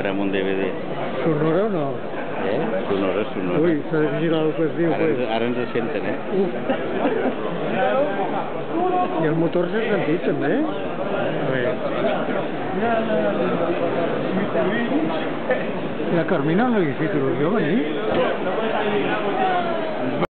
comprem un DVD. Sonora o no? Sonora, sonora. Ui, s'ha de vigilar el que es diu. Ara ens senten, I el motor s'ha sentit, també? A veure. La Carmina no li he fet il·lusió venir?